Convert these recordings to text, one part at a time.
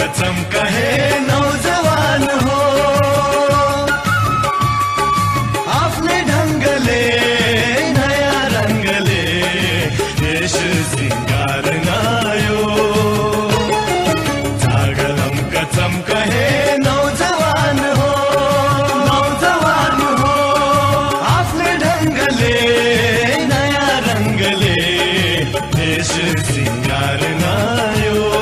कसम कहे नौजवान हो आफ्नै ढंगले नयाँ रंगले देश सिंगारनायो जागलम कसम कहे नौजवान हो आफ्नै ढंगले नयाँ रंगले देश सिंगारनायो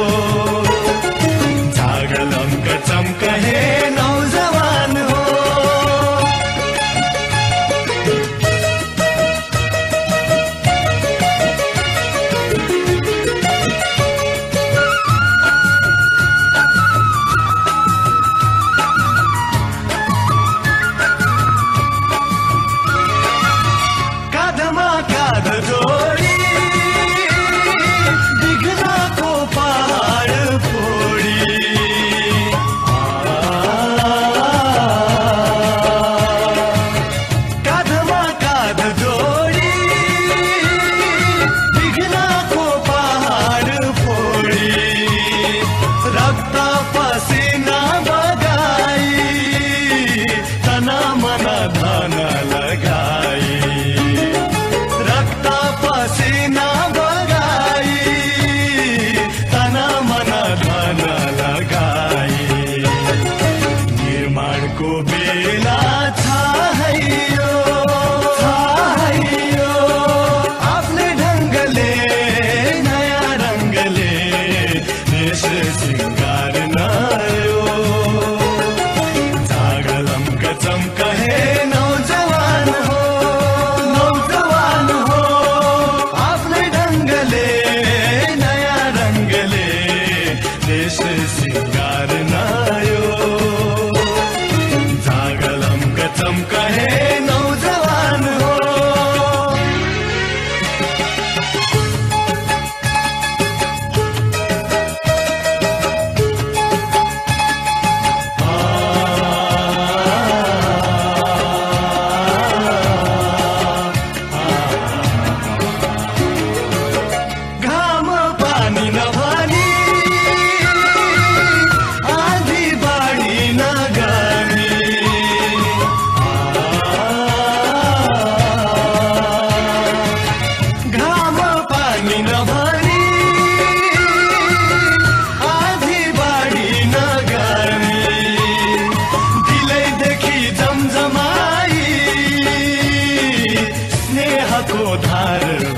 जागलम कसम कहे नौजवान हो काँधमा काँध जोडी बिघ्नाको पहाड फोडी काँधमा काँध जोडी बिघ्नाको पहाड फोडी रक्त पसिना बगाई तना मन धन लगाई रक्त पसिना बगाई तना मन धन लगाई निर्माणको बेला छाइयो आफ्नै ढंगले नयाँ रंगले देश सिंगारनायो जागलम कसम कहे नौजवान हो आफ्नै ढंगले नयाँ रंगले देश सिंगारनायो जागलम कसम कहे नौजवान हो घाम पानी नभनी आँधी बाढी नगर्ने घाम पानी नभनी आँधी बाढी नगर्ने दिलैदेखि जमजमाई स्नेहको धार